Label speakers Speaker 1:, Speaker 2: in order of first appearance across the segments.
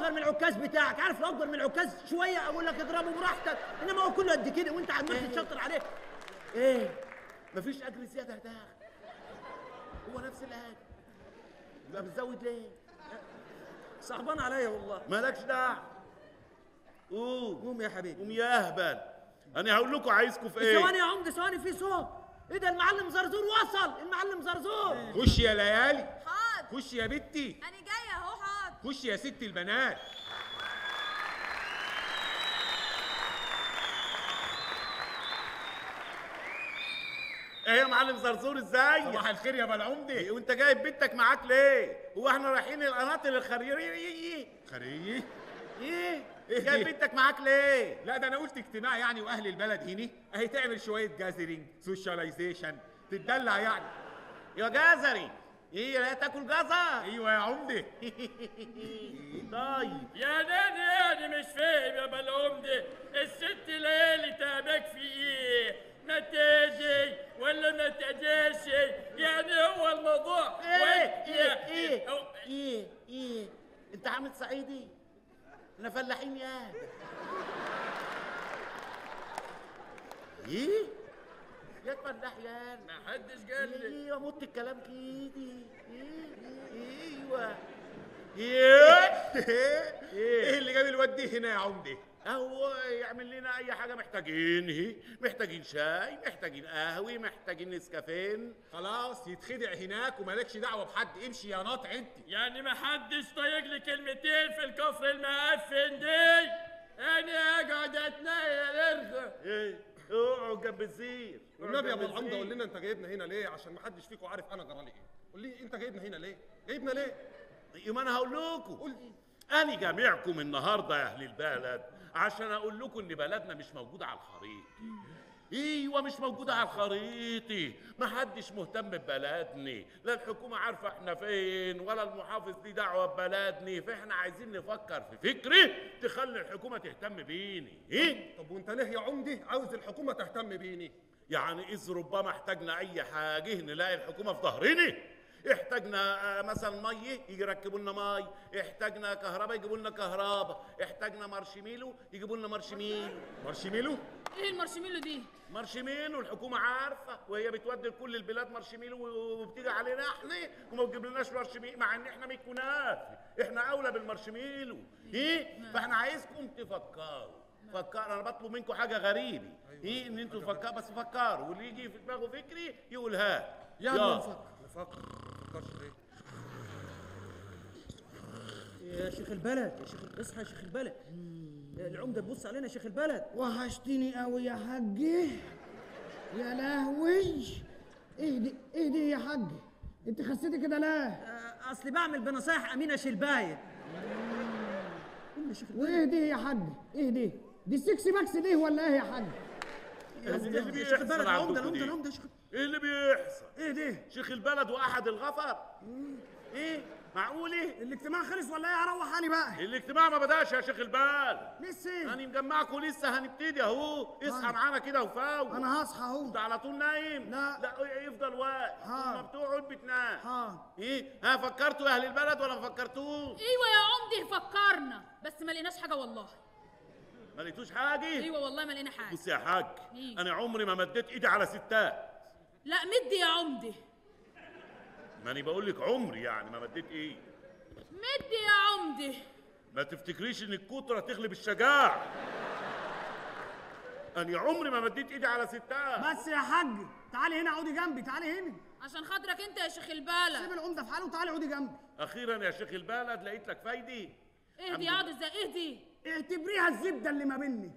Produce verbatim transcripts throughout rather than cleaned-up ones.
Speaker 1: اصغر من العكاز بتاعك، عارف لو اكبر من العكاز شويه اقول لك اضربه براحتك، انما هو كله قد كده وانت عمال تتشطر عليه.
Speaker 2: ايه مفيش اجر زياده ده، هو نفس الاجر، يبقى بتزود ليه؟
Speaker 1: صعبان عليا والله.
Speaker 2: مالكش دعوه، قوم
Speaker 1: قوم يا حبيبي،
Speaker 2: قوم يا اهبل. انا هقول لكم عايزكم في ايه؟
Speaker 1: ثواني يا عمده، ثواني، في صوت. ايه ده؟ المعلم زرزور وصل، المعلم زرزور.
Speaker 3: خش يا ليالي.
Speaker 4: حاضر.
Speaker 3: خش يا بنتي.
Speaker 4: انا جايه اهو. حاضر.
Speaker 3: خش يا ست البنات.
Speaker 2: ايه يا معلم زرزور ازاي؟
Speaker 3: صباح الخير يا بالعمده.
Speaker 2: وانت جايب بنتك معاك ليه؟ هو احنا رايحين القناطر الخريريه؟
Speaker 3: خريه؟
Speaker 2: ايه؟
Speaker 3: إيه
Speaker 2: جايب
Speaker 3: دي؟
Speaker 2: بنتك معاك ليه؟
Speaker 3: لا ده انا قلت اجتماع يعني، واهل البلد هنا اهي تعمل شويه جازرينج سوشياليزيشن تتدلع يعني.
Speaker 2: يا جزري، ايه لا تاكل جزر؟
Speaker 3: ايوه يا عمده.
Speaker 2: طيب
Speaker 5: يا ناني يعني مش فاهم يا بالعمده، الست ليالي تعبك في ايه؟ ما تجي ولا ما تجيش؟ يعني هو الموضوع
Speaker 2: ايه
Speaker 5: وإنت-
Speaker 2: ايه ايه
Speaker 5: أو-
Speaker 2: ايه ايه انت عامل صعيدي؟ احنا فلاحين يا ايه يا فلاح يا
Speaker 5: ما حدش قال لي.
Speaker 2: ايوه موت الكلام كده. ايه ايوه ايه
Speaker 3: ايه اللي جاب الواد دي هنا يا عمده؟
Speaker 2: هو يعمل لنا اي حاجه محتاجين، هي محتاجين شاي، محتاجين قهوه، محتاجين نسكافين.
Speaker 3: خلاص يتخدع هناك ومالكش دعوه بحد، امشي يا ناطع انت.
Speaker 5: يعني ما حدش طايق لي كلمتين في الكفر المعفن دي؟ انا اقعد اتنيل ارغى.
Speaker 2: ايه اقعد جنب الزير.
Speaker 3: والنبي يا ابو العمده قول لنا انت جايبنا هنا ليه؟ عشان ما حدش فيكم عارف انا جرالي ايه. قول لي انت جايبنا هنا ليه؟ جايبنا ليه؟
Speaker 2: يبقى انا هقول لكم.
Speaker 3: قول لي.
Speaker 2: انا جامعكم النهارده يا اهل البلد عشان اقول لكم ان بلدنا مش موجوده على الخريطه. ايوه مش موجوده على الخريطه، محدش مهتم ببلدنا، لا الحكومه عارفه احنا فين ولا المحافظ ليه دعوه ببلدنا، فاحنا عايزين نفكر في فكره تخلي الحكومه تهتم بيني. ايه؟
Speaker 3: طب وانت ليه يا عمده عاوز الحكومه تهتم بيني؟
Speaker 2: يعني اذ ربما احتاجنا اي حاجه نلاقي الحكومه في ظهرنا. احتاجنا مثلا ميه يجي يركبوا لنا مي، احتاجنا كهرباء يجيبوا لنا كهرباء، احتاجنا مارشميلو يجيبوا لنا مارشميلو.
Speaker 3: مارشميلو؟
Speaker 4: ايه المارشميلو دي؟
Speaker 2: مارشميلو الحكومه عارفه، وهي بتودي لكل البلاد مارشميلو وبتيجي علينا احنا وما بتجيبلناش مارشميلو، مع ان احنا من كنافه، احنا اولى بالمارشميلو. ايه؟ فاحنا عايزكم تفكروا. فكر، انا بطلب منكم حاجه غريبه. ايه ان انتوا تفكروا، بس فكروا واللي يجي في دماغه فكري يقولها.
Speaker 3: يلا نفكر. نفكر نفكرش ليه؟
Speaker 1: يا شيخ البلد، يا شيخ اصحى يا شيخ البلد. العمده تبص علينا يا شيخ البلد.
Speaker 6: وحشتني قوي يا حاجي. يا لهوي، ايه دي ايه دي يا حاج؟ انت خسيتي كده ليه؟
Speaker 1: آه، اصلي بعمل بنصايح امينه شلبايه. قوم يا شيخ البلد.
Speaker 6: وايه دي يا حاج؟ ايه دي؟ دي السكسي باكس دي ولا ايه يا حاج؟
Speaker 2: ايه اللي
Speaker 1: يا شيخ
Speaker 2: بيحصل
Speaker 1: البلد، العمده
Speaker 2: عندكم
Speaker 1: العمده
Speaker 2: دي؟
Speaker 1: العمده يا شيخ.
Speaker 2: ايه اللي بيحصل؟
Speaker 1: ايه دي؟
Speaker 2: شيخ البلد واحد الغفر؟ ايه؟ معقوله؟
Speaker 6: الاجتماع خلص ولا ايه؟ هروح انا بقى.
Speaker 2: الاجتماع ما بداش يا شيخ البلد.
Speaker 6: لسه
Speaker 2: انا مجمعكم لسه هنبتدي اهو، اصحى معانا كده وفوق.
Speaker 6: انا هصحى اهو.
Speaker 2: انت على طول نايم؟
Speaker 6: لا.
Speaker 2: لا يفضل واقف.
Speaker 6: ها.
Speaker 2: لما بتقعد بتنام.
Speaker 6: ها.
Speaker 2: ايه؟ ها فكرتوا يا اهل البلد ولا ما فكرتوش؟
Speaker 4: ايوه يا عمده فكرنا، بس ما لقيناش حاجه والله.
Speaker 2: ما لقيتوش حاجه؟
Speaker 4: ايوه والله ما لقينا حاجه.
Speaker 2: بص يا حاج،
Speaker 4: إيه؟
Speaker 2: انا عمري ما مديت ايدي على ستات.
Speaker 4: لا مدي يا عمده.
Speaker 2: ما انا بقول لك عمري يعني ما مديت ايدي.
Speaker 4: مدي يا عمده.
Speaker 2: ما تفتكريش ان الكترة تغلب الشجاعة. انا عمري ما مديت ايدي على ستات.
Speaker 6: بس يا حاج تعالي هنا اقعدي جنبي، تعالي هنا.
Speaker 4: عشان خاطرك انت يا شيخ
Speaker 6: سيب
Speaker 4: البلد.
Speaker 6: العمده في حاله وتعالي اقعدي جنبي.
Speaker 2: اخيرا يا شيخ البلد لقيت لك فايدة.
Speaker 4: اهدي اقعد ازاي؟ اهدي.
Speaker 6: اعتبريها الزبده اللي ما بيني.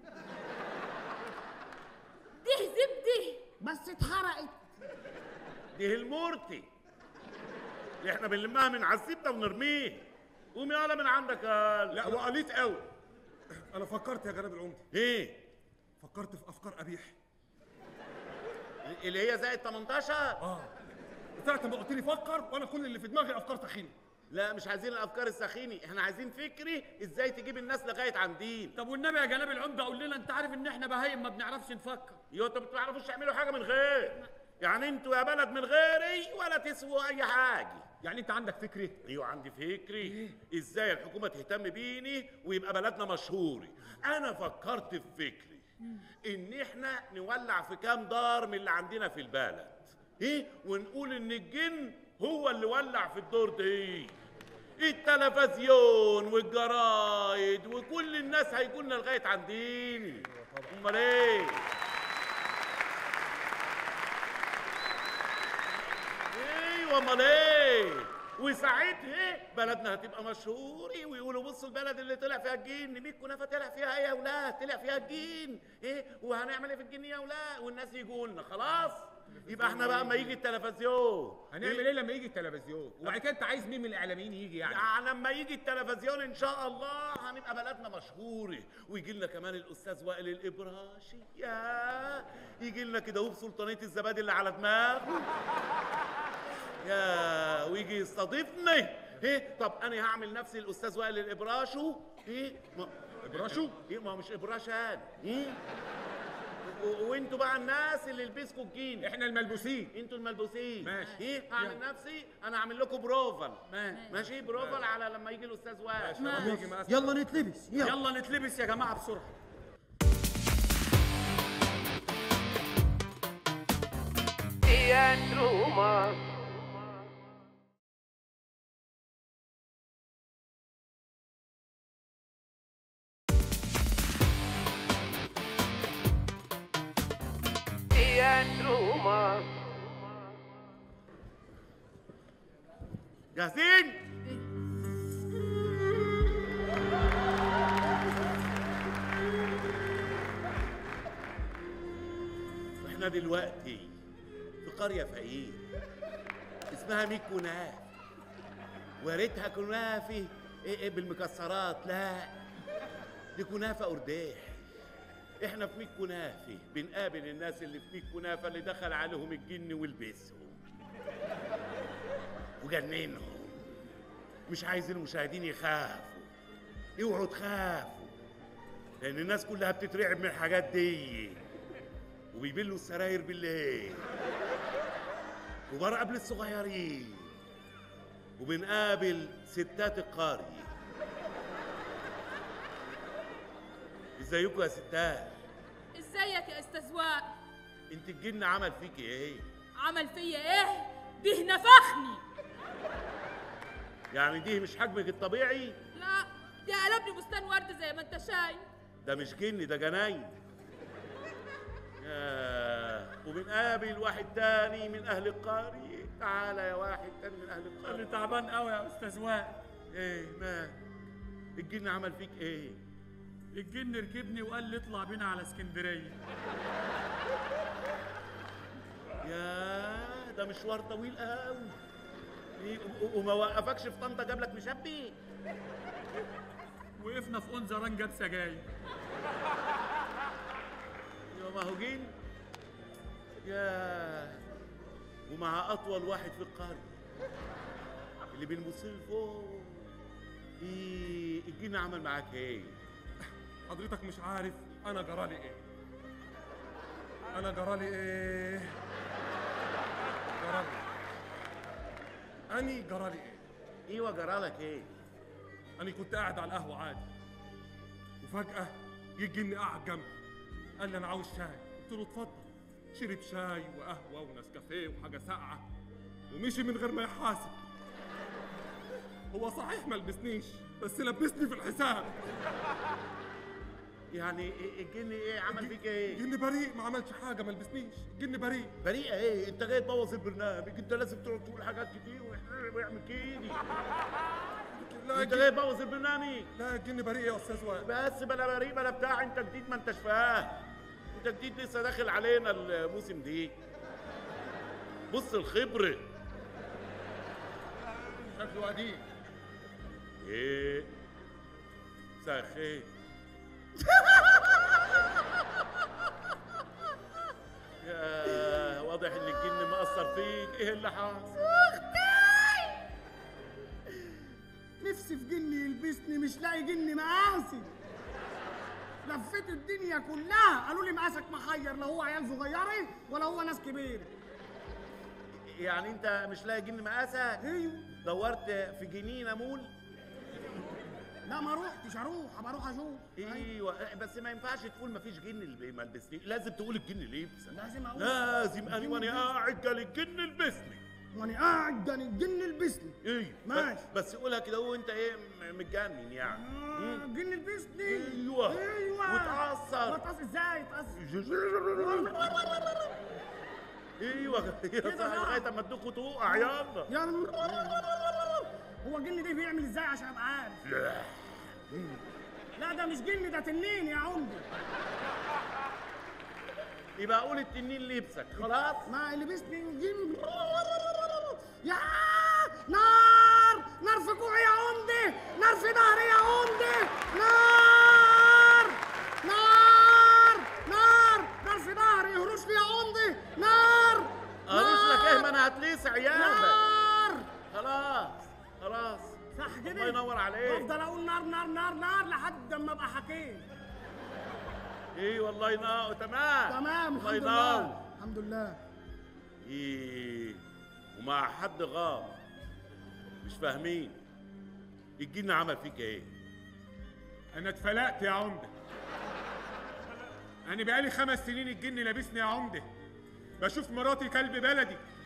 Speaker 4: دي زبدي.
Speaker 6: بس اتحرقت.
Speaker 2: دي المورتي اللي احنا بنلمها من على الزبدة ونرميه. قوم يالا من عندك يا
Speaker 3: لا وقليت قوي. انا فكرت يا جناب العمده.
Speaker 2: ايه؟
Speaker 3: فكرت في افكار قبيح.
Speaker 2: اللي هي زائد تمنتاشر؟
Speaker 3: اه ساعة ما قلت لي فكر وانا كل اللي في دماغي افكار تخينه.
Speaker 2: لا مش عايزين الافكار السخينه، احنا عايزين فكري ازاي تجيب الناس لغايه عندين.
Speaker 5: طب والنبي يا جناب العمده قول لنا، انت عارف ان احنا بهايم ما بنعرفش نفكر.
Speaker 2: يا انتوا ما بتعرفوش تعملوا حاجه من غير، يعني انتوا يا بلد من غيري ولا تسووا اي حاجه.
Speaker 3: يعني انت عندك فكره؟
Speaker 2: ايوه عندي فكري. ازاي الحكومه تهتم بيني ويبقى بلدنا مشهور؟ انا فكرت في فكري ان احنا نولع في كام دار من اللي عندنا في البلد، ايه، ونقول ان الجن هو اللي ولع في الدور دي. التلفزيون والجرايد وكل الناس هيجولنا لغايه عنديني. امال ايه؟ ايوه امال ايه؟ وساعتها بلدنا هتبقى مشهور ويقولوا بصوا البلد اللي طلع فيها الجن. مية كنافه طلع فيها ايه يا اولاد؟ طلع فيها الجن. ايه وهنعمل ايه في الجن يا اولاد؟ والناس يجوا لنا خلاص. يبقى احنا بقى اما يجي التلفزيون
Speaker 3: هنعمل ايه لما يجي التلفزيون؟ وبعد كده انت عايز مين من الاعلاميين يجي يعني؟
Speaker 2: يعني لما يجي التلفزيون ان شاء الله هنبقى بلدنا مشهوره، ويجي لنا كمان الاستاذ وائل الابراشي. يا يجي لنا كده وبسلطانيه الزبادي اللي على دماغه. يا ويجي يستضيفني. ايه طب انا هعمل نفسي الاستاذ وائل الابراشو. ايه ما
Speaker 3: ابراشو؟
Speaker 2: ايه ما هو مش ابراشان. ايه وانتوا بقى الناس اللي لبسكوا الجين.
Speaker 3: احنا الملبوسين.
Speaker 2: انتوا الملبوسين.
Speaker 3: ماشي.
Speaker 2: ايه هعمل نفسي انا هعمل لكم بروفل. ماشي بروفل على لما يجي الاستاذ وائل.
Speaker 1: يلا نتلبس يلا.
Speaker 5: يلا نتلبس يا جماعه بسرعه.
Speaker 7: Teatro Mar. Teatro Mar.
Speaker 2: جاهزين؟ احنا دلوقتي في قرية فقير اسمها ميت كنافة. ويا ريتها كنافة ايه ايه بالمكسرات، لا دي كنافة قرداح. احنا في ميت كنافة بنقابل الناس اللي في ميت كنافة اللي دخل عليهم الجن ولبسهم وجننهم. مش عايز المشاهدين يخافوا، اوعوا تخافوا، لان الناس كلها بتترعب من الحاجات دي وبيبلوا السراير بالليل. كبار قبل الصغيرين. وبنقابل ستات القرية. ازيكم يا ستات؟
Speaker 4: ازيك يا استاذ وائل؟
Speaker 2: انت الجن عمل فيكي ايه؟
Speaker 4: عمل فيا ايه؟ دي نفخني.
Speaker 2: يعني دي مش حجمك الطبيعي؟
Speaker 4: لا دي قلبني بستان ورد زي ما انت شايف.
Speaker 2: ده مش جن، ده جناين. ياه. وبنقابل واحد تاني من اهل القرية. تعالى يا واحد تاني من اهل القرية.
Speaker 5: انا تعبان قوي يا استاذ وائل.
Speaker 2: ايه مال؟ الجن عمل فيك ايه؟
Speaker 5: الجن ركبني وقال لي اطلع بينا على اسكندريه.
Speaker 2: ياه ده مشوار طويل قوي. إيه وما وقفكش في طنطا جاب لك مشبي؟
Speaker 5: وقفنا في انزران جاب سجاير.
Speaker 2: يا ما هو جن. ياه ومع اطول واحد في القريه اللي بنبص له فوق. ايه الجن عمل معاك ايه؟
Speaker 8: حضرتك مش عارف انا جرالي ايه؟ انا جرالي ايه؟ جرالي اني جرالي ايه؟
Speaker 2: ايوه جرالك ايه؟
Speaker 8: انا كنت قاعد على القهوه عادي وفجاه يجي اني قاعد جنبي قال لي انا عاوز شاي. قلت له اتفضل. شرب شاي وقهوه ونسكافيه وحاجه ساقعه ومشي من غير ما يحاسب. هو صحيح ما لبسنيش بس لبسني في الحساب.
Speaker 2: يعني الجن ايه عمل فيك ايه؟
Speaker 8: الجن بريء ما عملش حاجه ما لبسنيش. الجن بريء.
Speaker 2: بريئه ايه؟ انت جاي تبوظ البرنامج. انت لازم تقعد تقول حاجات كتير ويعمل كده.
Speaker 8: لا
Speaker 2: انت جاي تبوظ البرنامج.
Speaker 8: لا الجن بريء يا استاذ وائل.
Speaker 2: بس بلا بريء بلا بتاع. انت جديد ما انتش فاهم. انت جديد لسه داخل علينا الموسم دي. بص الخبره
Speaker 8: شكله قديم.
Speaker 2: ايه مساء الخير. يا واضح ان الجن مأثر فيك. ايه اللي حصل؟
Speaker 6: نفسي في جن يلبسني مش لاقي جن مقاسي. لفيت الدنيا كلها قالوا لي مقاسك محير، لا هو عيال صغيره ولا هو ناس كبيره.
Speaker 2: يعني انت مش لاقي جن مقاسك؟
Speaker 6: ايوه
Speaker 2: دورت في جنينه مول؟
Speaker 6: لا ما روحتش، اروح ابقى اروح اشوف.
Speaker 2: ايوه بس ما ينفعش تقول ما فيش جن اللي ما لبسني، لازم تقول الجن لبسك.
Speaker 6: لازم اقول
Speaker 2: لازم انا وانا قاعد قال الجن لبسني.
Speaker 6: وانا قاعد ده الجن لبسني.
Speaker 2: ايوه
Speaker 6: ماشي.
Speaker 2: بس قولها كده وانت ايه متجنن يعني.
Speaker 6: آه الجن لبسني.
Speaker 2: ايوه
Speaker 6: ايوه
Speaker 2: وتعصر.
Speaker 6: وتعصر ازاي تعصر؟
Speaker 2: ايوه يا صاحبي لغايه اما تدوخوا تقع يلا.
Speaker 6: يلا هو الجن ده بيعمل ازاي عشان ابقى عارف؟
Speaker 2: لا
Speaker 6: لا ده مش جن، ده تنين يا عمدة.
Speaker 2: يبقى قول التنين لبسك خلاص.
Speaker 6: ما لبسني الجن. يا نار نار في كوعي يا عمدة، نار في ظهري يا عمدة، نار نار نار نار في ظهري، يهرش لي يا عمدة، نار
Speaker 2: قريش لك ايه؟ ما انا هتلسع يالا.
Speaker 6: نار.
Speaker 2: خلاص خلاص
Speaker 6: صح كده؟
Speaker 2: الله ينور عليك.
Speaker 6: افضل اقول نار نار نار نار لحد اما ابقى حكيم.
Speaker 2: ايه والله ينور. تمام
Speaker 6: تمام
Speaker 2: الله
Speaker 6: الحمد
Speaker 2: ينور.
Speaker 6: لله الحمد لله.
Speaker 2: ايه ومع حد غاب مش فاهمين الجن عمل فيك ايه؟
Speaker 3: انا اتفلقت يا عمده. انا بقالي خمس سنين الجن لابسني يا عمده، بشوف مراتي كلب بلدي